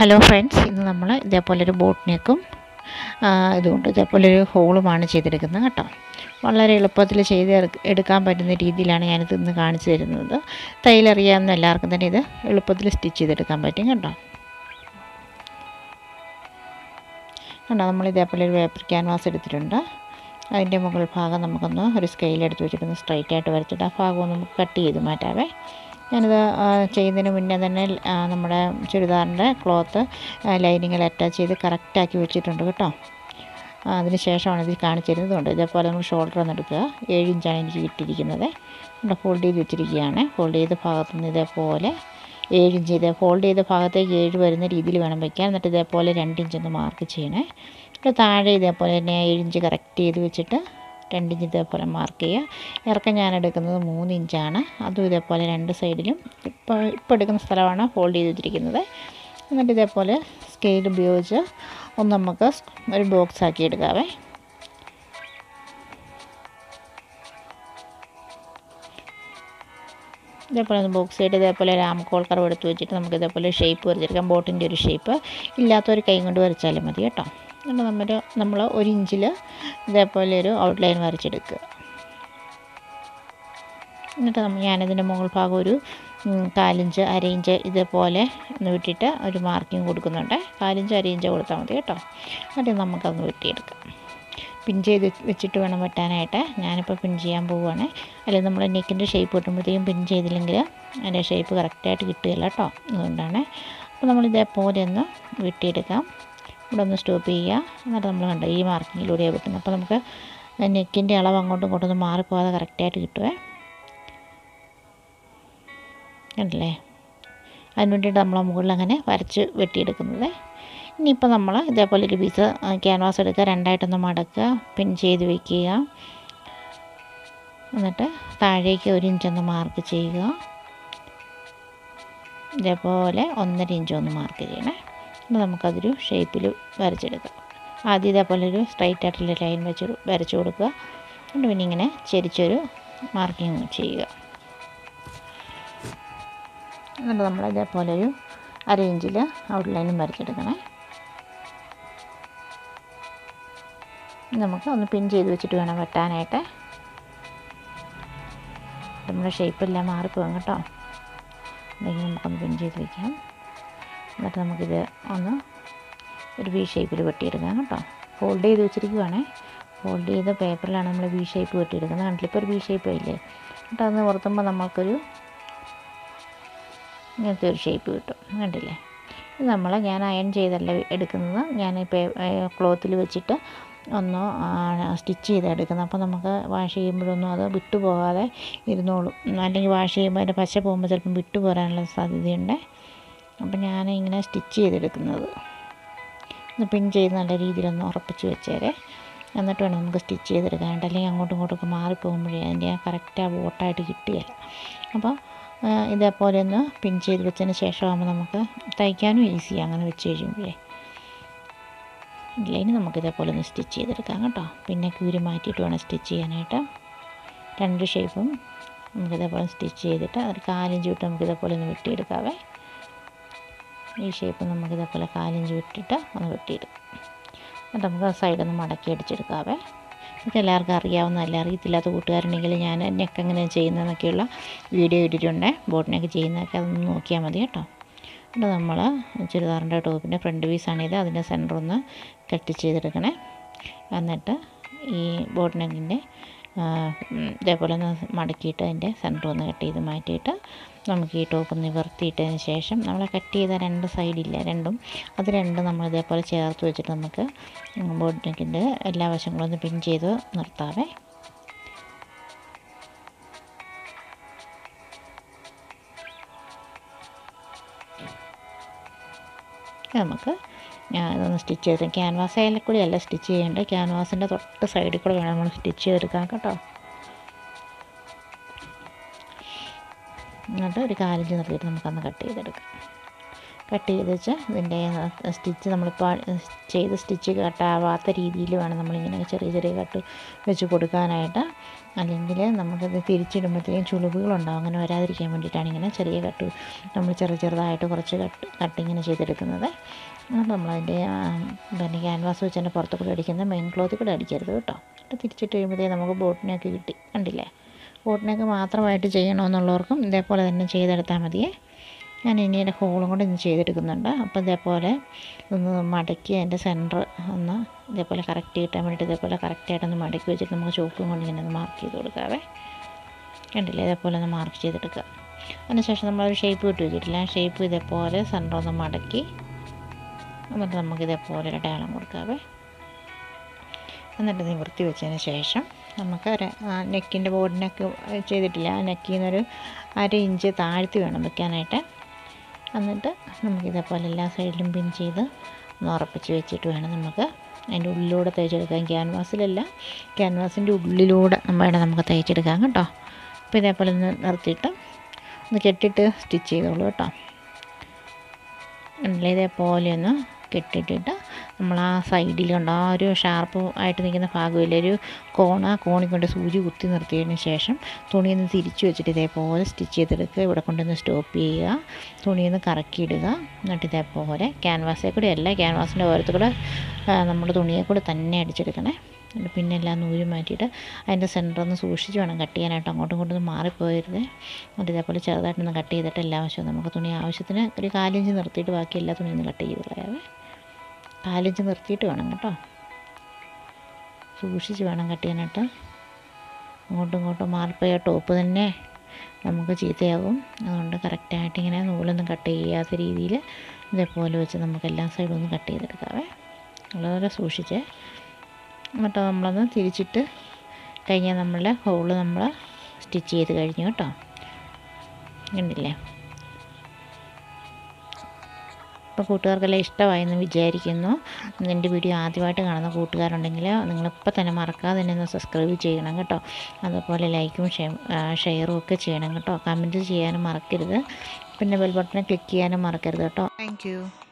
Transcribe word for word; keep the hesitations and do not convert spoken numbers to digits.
Hello friends, ഇന്ന് നമ്മൾ ഇതേപോലൊരു boat നെക്കും ഇതുകൊണ്ട് ഇതേപോലൊരു ഹോളുമാണ് ചെയ്തെടുക്കുന്നത് കേട്ടോ. വളരെ എളുപ്പത്തിൽ ചെയ്ത് എടുക്കാൻ പറ്റുന്ന രീതിയിലാണ് ഞാനിത് ഇന്ന് കാണിച്ചു തരുന്നത്. തയ്യലറിയാവുന്ന എല്ലാവർക്കും തന്നെ ഇത് എളുപ്പത്തിൽ സ്റ്റിച്ച് ചെയ്തെടുക്കാൻ പറ്റും കേട്ടോ. കണ്ടോ, നമ്മൾ ഇതേപോലെ ഒരു പേപ്പർ ക്യാൻവാസ് എടുത്തിട്ടുണ്ട്. അതിൻ്റെ മുകൾ ഭാഗം നമുക്കൊന്ന് ഒരു സ്കെയിലെടുത്ത് വെച്ചിട്ടൊന്ന് സ്ട്രൈറ്റ് ആയിട്ട് വരച്ചിട്ട് ആ ഭാഗം നമുക്ക് കട്ട് ചെയ്ത് മാറ്റാവേ. ഞാനിത് ചെയ്യുന്നതിന് മുന്നേ തന്നെ നമ്മുടെ ചുരിദാറിൻ്റെ ക്ലോത്ത് ലൈനിങ്ങിൽ അറ്റാച്ച് ചെയ്ത് കറക്റ്റാക്കി വെച്ചിട്ടുണ്ട് കേട്ടോ. അതിന് ശേഷമാണ് ഇത് കാണിച്ചു തരുന്നതുകൊണ്ട് ഇതേപോലെ നമ്മൾ ഷോൾഡർ ഒന്ന് എടുക്കുക. ഏഴ് ഇഞ്ചാണ് എനിക്ക് കിട്ടിയിരിക്കുന്നത്. ഇവിടെ ഫോൾഡ് ചെയ്ത് വെച്ചിരിക്കുകയാണ്. ഫോൾഡ് ചെയ്ത ഭാഗത്തുനിന്ന് ഇതേപോലെ ഏഴ് ഇഞ്ച് ഇതേ ഫോൾഡ് ചെയ്ത ഭാഗത്തേക്ക് ഏഴ് വരുന്ന രീതിയിൽ വേണം വയ്ക്കാൻ. എന്നിട്ട് ഇതേപോലെ രണ്ട് ഇഞ്ചൊന്ന് മാർക്ക് ചെയ്യണേ. ഇവിടെ താഴെ ഇതേപോലെ തന്നെ ഏഴ് ഇഞ്ച് കറക്റ്റ് ചെയ്ത് വെച്ചിട്ട് രണ്ട് ഇഞ്ച് ഇതേപോലെ മാർക്ക് ചെയ്യുക. ഇറക്കം ഞാൻ എടുക്കുന്നത് മൂന്ന് ഇഞ്ചാണ്. അതും ഇതേപോലെ രണ്ട് സൈഡിലും ഇപ്പോൾ ഇപ്പോൾ എടുക്കുന്ന സ്ഥലമാണ് ഫോൾഡ് ചെയ്ത് വെച്ചിരിക്കുന്നത്. എന്നിട്ട് ഇതേപോലെ സ്കെയിൽ ഉപയോഗിച്ച് ഒന്ന് നമുക്ക് ഒരു ബോക്സ് ആക്കി എടുക്കാവേ. ഇതേപോലെ ഒന്ന് ബോക്സ് ആയിട്ട് ഇതേപോലെ രാമക്കോൾ കർവ് എടുത്ത് വെച്ചിട്ട് നമുക്ക് ഇതേപോലെ ഷേപ്പ് വരച്ചെടുക്കാം. ബോട്ടിൻ്റെ ഒരു ഷേപ്പ് ഇല്ലാത്തൊരു കൈ കൊണ്ട് വരച്ചാലും മതി കേട്ടോ. എന്നിട്ട് നമ്മൾ നമ്മൾ ഒരു ഇഞ്ചിൽ ഇതേപോലെ ഒരു ഔട്ട്ലൈൻ വരച്ചെടുക്കുക. എന്നിട്ട് നമ്മൾ ഞാനതിൻ്റെ മുകൾ ഭാഗം ഒരു കാലിഞ്ച് അര ഇഞ്ച് ഇതേപോലെ ഒന്ന് വിട്ടിട്ട് ഒരു മാർക്കിങ് കൊടുക്കുന്നുണ്ട്. കാലിഞ്ച് അര ഇഞ്ച് കൊടുത്താൽ മതി കേട്ടോ. എന്നിട്ട് നമുക്കതൊന്ന് വെട്ടിയെടുക്കാം. പിൻ ചെയ്ത് വെച്ചിട്ട് വേണം വെട്ടാനായിട്ട്. ഞാനിപ്പോൾ പിൻ ചെയ്യാൻ പോവുകയാണ്. അല്ലെങ്കിൽ നമ്മൾ നെക്കിൻ്റെ ഷേപ്പ് കിട്ടുമ്പോഴത്തേക്കും പിൻ ചെയ്തില്ലെങ്കിൽ അതിൻ്റെ ഷേപ്പ് കറക്റ്റായിട്ട് കിട്ടുകയില്ല കേട്ടോ. അതുകൊണ്ടാണ്. അപ്പോൾ നമ്മൾ ഇതേപോലെ ഒന്ന് വെട്ടിയെടുക്കാം. ഇവിടെ ഒന്ന് സ്റ്റോപ്പ് ചെയ്യുക. എന്നിട്ട് നമ്മൾ കണ്ടോ ഈ മാർക്കിങ്ങിലൂടെ വെട്ടുന്നത്. അപ്പോൾ നമുക്ക് നെക്കിൻ്റെ അളവ് അങ്ങോട്ടും ഇങ്ങോട്ടൊന്നും മാറിപ്പോകാതെ കറക്റ്റായിട്ട് കിട്ടുമേ. കണ്ടില്ലേ? അതിന് വേണ്ടിയിട്ട് നമ്മൾ മുകളിൽ അങ്ങനെ വരച്ച് വെട്ടിയെടുക്കുന്നത്. ഇനിയിപ്പോൾ നമ്മൾ ഇതേപോലെ ഒരു പീസ് ക്യാൻവാസ് എടുക്കുക, രണ്ടായിട്ടൊന്ന് മടക്കുക, പിൻ ചെയ്ത് വയ്ക്കുക. എന്നിട്ട് താഴേക്ക് ഒരു ഇഞ്ചൊന്ന് മാർക്ക് ചെയ്യുക. ഇതേപോലെ ഒന്നര ഇഞ്ചൊന്ന് മാർക്ക് ചെയ്യണേ. അപ്പോൾ നമുക്കതൊരു ഷേപ്പിൽ വരച്ചെടുക്കാം. ആദ്യം ഇതേപോലെ ഒരു സ്ട്രൈറ്റ് ആയിട്ടുള്ള ലൈൻ വെച്ച് വരച്ച് കൊടുക്കുക. എന്നിട്ട് പിന്നെ ഇങ്ങനെ ചെരിച്ചൊരു മാർക്കിങ് ചെയ്യുക. എന്നിട്ട് നമ്മൾ ഇതേപോലെ ഒരു അര ഇഞ്ചിൽ ഔട്ട്ലൈനും വരച്ചെടുക്കണേ. നമുക്ക് ഒന്ന് പിൻ ചെയ്ത് വെച്ചിട്ട് വേണം വെട്ടാനായിട്ട്. നമ്മുടെ ഷേപ്പെല്ലാം മാറിപ്പോകും കേട്ടോ. അല്ലെങ്കിൽ നമുക്കൊന്ന് പിൻ ചെയ്ത് വയ്ക്കാം. എന്നിട്ട് നമുക്കിത് ഒന്ന് ഒരു വി ഷേപ്പിൽ വെട്ടിയെടുക്കാം കേട്ടോ. ഫോൾഡ് ചെയ്ത് വെച്ചിരിക്കുവാണേ. ഫോൾഡ് ചെയ്ത പേപ്പറിലാണ് നമ്മൾ വി ഷേപ്പ് വെട്ടിയെടുക്കുന്നത്. കണ്ടില്ല, ഇപ്പോൾ ഒരു വി ഷേപ്പ് ഇല്ലേ. എന്നിട്ട് അതൊന്ന് പുറത്തുമ്പോൾ നമുക്കൊരു ഇങ്ങനത്തെ ഒരു ഷേപ്പ് കിട്ടും. കണ്ടില്ലേ? ഇത് നമ്മൾ ഞാൻ അയൺ ചെയ്തല്ല എടുക്കുന്നത്. ഞാൻ ക്ലോത്തിൽ വെച്ചിട്ട് ഒന്ന് സ്റ്റിച്ച് ചെയ്തെടുക്കുന്നത്. അപ്പോൾ നമുക്ക് വാഷ് ചെയ്യുമ്പോഴൊന്നും അത് വിട്ടു പോകാതെ ഇരുന്നോളും. അല്ലെങ്കിൽ വാഷ് ചെയ്യുമ്പോൾ അതിൻ്റെ പശ പോകുമ്പോൾ ചിലപ്പം വിട്ടു പോരാനുള്ള സാധ്യതയുണ്ട്. അപ്പം ഞാൻ ഇങ്ങനെ സ്റ്റിച്ച് ചെയ്തെടുക്കുന്നത്. ഒന്ന് പിൻ ചെയ്ത് നല്ല രീതിയിലൊന്ന് ഉറപ്പിച്ച് വെച്ചേരെ. എന്നിട്ട് വേണം നമുക്ക് സ്റ്റിച്ച് ചെയ്തെടുക്കാനായിട്ട്. അല്ലെങ്കിൽ അങ്ങോട്ടും ഇങ്ങോട്ടൊക്കെ മാറിപ്പോകുമ്പോഴേ അതിൻ്റെ ആ കറക്റ്റ് ആ ബോട്ടായിട്ട് കിട്ടുകയില്ല. അപ്പോൾ ഇതേപോലെ ഒന്ന് പിൻ ചെയ്ത് വെച്ചതിന് ശേഷമാകുമ്പോൾ നമുക്ക് തയ്ക്കാനും ഈസിയാണ് അങ്ങനെ വെച്ച് കഴിയുമ്പോഴേ. ഇല്ല, ഇനി നമുക്കിതേപോലെ ഒന്ന് സ്റ്റിച്ച് ചെയ്തെടുക്കാം കേട്ടോ. പിന്നെ കീറി മാറ്റിയിട്ട് വേണം സ്റ്റിച്ച് ചെയ്യാനായിട്ട്. രണ്ട് ഷേപ്പും നമുക്കിതേപോലെ സ്റ്റിച്ച് ചെയ്തിട്ട് ഒരു കാലിഞ്ച് വിട്ട് നമുക്കിതേപോലെ ഒന്ന് വെട്ടിയെടുക്കാവേ. ഈ ഷേപ്പ് നമുക്കിതേപോലെ കാലിഞ്ച് വിട്ടിട്ട് ഒന്ന് വെട്ടിയെടുക്കാം. എന്നിട്ട് നമുക്ക് സൈഡൊന്ന് മടക്കി അടിച്ചെടുക്കാവേ. ഇതൊക്കെ എല്ലാവർക്കും അറിയാവുന്നതല്ല. അറിയത്തില്ലാത്ത കൂട്ടുകാരുണ്ടെങ്കിൽ ഞാൻ നെക്ക് എങ്ങനെ ചെയ്യുന്നതെന്നൊക്കെയുള്ള വീഡിയോ ഇട്ടിട്ടുണ്ട്. ബോട്ട് നെക്ക് ചെയ്യുന്നതൊക്കെ അതൊന്ന് നോക്കിയാൽ മതി കേട്ടോ. എന്നിട്ട് നമ്മൾ ചുരിദാറിൻ്റെ ടോപ്പിൻ്റെ ഫ്രണ്ട് പീസാണിത്. അതിൻ്റെ സെൻറ്റർ ഒന്ന് കട്ട് ചെയ്തെടുക്കണേ. എന്നിട്ട് ഈ ബോട്ട് നെക്കിൻ്റെ ഇതേപോലെ ഒന്ന് മടക്കിയിട്ട് അതിൻ്റെ സെൻറ്റർ ഒന്ന് കട്ട് ചെയ്ത് മാറ്റിയിട്ട് നമുക്ക് ഈ ടോപ്പ് നിവർത്തിയിട്ടതിന് ശേഷം നമ്മൾ കട്ട് ചെയ്ത രണ്ട് സൈഡില്ല രണ്ടും അത് രണ്ടും നമ്മൾ ഇതേപോലെ ചേർത്ത് വെച്ചിട്ട് നമുക്ക് ബോട്ട് നെക്കിൻ്റെ എല്ലാ വശങ്ങളും ഒന്ന് പിൻ ചെയ്ത് നിർത്താവേ. നമുക്ക് ഇതൊന്ന് സ്റ്റിച്ച് ചെയ്ത് ക്യാൻവാസ് ആയാലും കൂടി അല്ല സ്റ്റിച്ച് ചെയ്യേണ്ടത്. ക്യാൻവാസിൻ്റെ തൊട്ട് സൈഡിൽ കൂടെ വേണം നമ്മൾ സ്റ്റിച്ച് ചെയ്തെടുക്കാം കേട്ടോ. എന്നിട്ട് ഒരു കാലിഞ്ച് നിർത്തിയിട്ട് നമുക്കൊന്ന് കട്ട് ചെയ്തെടുക്കാം. കട്ട് ചെയ്ത് വെച്ച് ഇതിൻ്റെ സ്റ്റിച്ച് നമ്മളിപ്പോൾ ചെയ്ത് സ്റ്റിച്ച് കട്ടാവാത്ത രീതിയിൽ വേണം നമ്മളിങ്ങനെ ചെറിയ ചെറിയ കട്ട് വെച്ച് കൊടുക്കാനായിട്ട്. അല്ലെങ്കിൽ നമുക്കത് തിരിച്ചിടുമ്പോഴത്തേക്കും ചുളിവുകളുണ്ടാകും. അങ്ങനെ വരാതിരിക്കാൻ വേണ്ടിയിട്ടാണ് ഇങ്ങനെ ചെറിയ കട്ട് നമ്മൾ ചെറു ചെറുതായിട്ട് കുറച്ച് കട്ട് കട്ടിങ്ങനെ ചെയ്തെടുക്കുന്നത്. അപ്പോൾ നമ്മളതിൻ്റെ പിന്നെ ക്യാൻവാസ് വെച്ച് തന്നെ പുറത്ത് കൂടെ അടിക്കുന്നത്, മെയിൻ ക്ലോത്തിൽ കൂടെ അടിക്കരുത് കേട്ടോ. എന്നിട്ട് തിരിച്ചിട്ട് കഴിയുമ്പോഴത്തേക്കും നമുക്ക് ബോട്ടിനൊക്കെ കിട്ടി. കണ്ടില്ലേ? ബോട്ടിനൊക്കെ മാത്രമായിട്ട് ചെയ്യണമെന്നുള്ളവർക്കും ഇതേപോലെ തന്നെ ചെയ്തെടുത്താൽ മതിയേ. ഞാൻ ഇനി എൻ്റെ ഹോളും കൂടെ ഇന്ന് ചെയ്തെടുക്കുന്നുണ്ട്. അപ്പോൾ ഇതേപോലെ ഒന്ന് മടക്കി അതിൻ്റെ സെൻറ്റർ ഒന്ന് ഇതേപോലെ കറക്റ്റ് കിട്ടാൻ വേണ്ടിയിട്ട് ഇതേപോലെ കറക്റ്റായിട്ടൊന്ന് മടക്കി വെച്ചിട്ട് നമുക്ക് ചോക്കും കൊണ്ട് ഇങ്ങനെ ഒന്ന് മാർക്ക് ചെയ്ത് കൊടുക്കാവേ. കണ്ടില്ലേ? ഇതേപോലെ ഒന്ന് മാർക്ക് ചെയ്തെടുക്കുക. അതിനുശേഷം നമ്മളൊരു ഷേപ്പ് ഇട്ട് വെച്ചിട്ടില്ല. ആ ഷേപ്പ് ഇതേപോലെ സെൻറ്റർ ഒന്ന് മടക്കി എന്നിട്ട് നമുക്ക് ഇതേപോലെ ഒരു അടയാളം കൊടുക്കാവേ. എന്നിട്ട് നിവൃത്തി വെച്ചതിന് ശേഷം നമുക്ക് ഒരു നെക്കിൻ്റെ ബോർഡ് നെക്ക് ചെയ്തിട്ടില്ല, ആ നെക്കിൽ നിന്നൊരു അര ഇഞ്ച് താഴ്ത്തി വേണം വെക്കാനായിട്ട്. എന്നിട്ട് നമുക്ക് ഇതേപോലെ എല്ലാ സൈഡിലും പിൻ ചെയ്ത് ഒന്ന് ഉറപ്പിച്ച് വെച്ചിട്ട് വേണം നമുക്ക് അതിൻ്റെ ഉള്ളിലൂടെ തയ്ച്ചെടുക്കാൻ. ക്യാൻവാസിലല്ല, ക്യാൻവാസിൻ്റെ ഉള്ളിലൂടെ വേണം നമുക്ക് തയ്ച്ചെടുക്കാം കേട്ടോ. അപ്പോൾ ഇതേപോലെ ഒന്ന് നിർത്തിയിട്ട് ഒന്ന് കെട്ടിയിട്ട് സ്റ്റിച്ച് ചെയ്തോളൂ കേട്ടോ. ഇതേപോലെ ഒന്ന് കെട്ടിയിട്ടിട്ട് നമ്മൾ ആ സൈഡിലുണ്ട് ആ ഒരു ഷാർപ്പ് ആയിട്ട് നിൽക്കുന്ന ഭാഗമില്ല, ഒരു കോണ കോണി കൊണ്ട് സൂചി കുത്തി നിർത്തിയതിന് ശേഷം തുണിയൊന്ന് തിരിച്ച് വെച്ചിട്ട് ഇതേപോലെ സ്റ്റിച്ച് ചെയ്തെടുക്കുക. ഇവിടെ കൊണ്ടൊന്ന് സ്റ്റോപ്പ് ചെയ്യുക, തുണിയൊന്ന് കറക്കിയിടുക. എന്നിട്ട് ഇതേപോലെ ക്യാൻവാസിൽ കൂടെ അല്ല, ക്യാൻവാസിൻ്റെ ഓരത്തിൽ കൂടെ നമ്മൾ തുണിയെ കൂടെ തന്നെ അടിച്ചെടുക്കണേ. പിന്നെ എല്ലാം നൂല് മാറ്റിയിട്ട് അതിൻ്റെ സെൻറ്ററൊന്ന് സൂക്ഷിച്ച് വേണം കട്ട് ചെയ്യാനായിട്ട്, അങ്ങോട്ടും ഇങ്ങോട്ടൊന്നും മാറിപ്പോയരുത്. എന്നിട്ട് ഇതേപോലെ ചെറുതായിട്ടൊന്ന് കട്ട് ചെയ്തിട്ട് എല്ലാ വശവും നമുക്ക് തുണി ആവശ്യത്തിന് ഒരു കാലിഞ്ച് നിർത്തിയിട്ട് ബാക്കി എല്ലാ തുണിയൊന്ന് കട്ട് ചെയ്ത് കളയാവേ. കാലിഞ്ച് നിർത്തിയിട്ട് വേണം കേട്ടോ, സൂക്ഷിച്ച് വേണം കട്ട് ചെയ്യാനായിട്ട്. അങ്ങോട്ടും ഇങ്ങോട്ടും മാറിപ്പോയ ടോപ്പ് തന്നെ നമുക്ക് ചീത്തയാകും. അതുകൊണ്ട് കറക്റ്റായിട്ട് ഇങ്ങനെ നൂലൊന്നും കട്ട് ചെയ്യാത്ത രീതിയിൽ ഇതേപോലെ വെച്ച് നമുക്ക് എല്ലാ സൈഡും ഒന്ന് കട്ട് ചെയ്തെടുക്കാവേ. വളരെ സൂക്ഷിച്ച്. എന്നിട്ട് നമ്മളൊന്ന് തിരിച്ചിട്ട് കഴിഞ്ഞാൽ നമ്മളുടെ ഹോള് നമ്മൾ സ്റ്റിച്ച് ചെയ്ത് കഴിഞ്ഞു കേട്ടോ. കണ്ടില്ലേ? അപ്പോൾ കൂട്ടുകാർക്കെല്ലാം ഇഷ്ടമായെന്ന് വിചാരിക്കുന്നു. എൻ്റെ വീഡിയോ ആദ്യമായിട്ട് കാണുന്ന കൂട്ടുകാരുണ്ടെങ്കിൽ നിങ്ങളിപ്പോൾ തന്നെ മറക്കാതെ തന്നെ ഒന്ന് സബ്സ്ക്രൈബ് ചെയ്യണം കേട്ടോ. അതുപോലെ ലൈക്കും ഷെയറും ഒക്കെ ചെയ്യണം കേട്ടോ. കമൻറ്റ് ചെയ്യാനും മറക്കരുത്. പിന്നെ ബെൽ ബട്ടൺ ക്ലിക്ക് ചെയ്യാനും മറക്കരുത് കേട്ടോ. Thank U.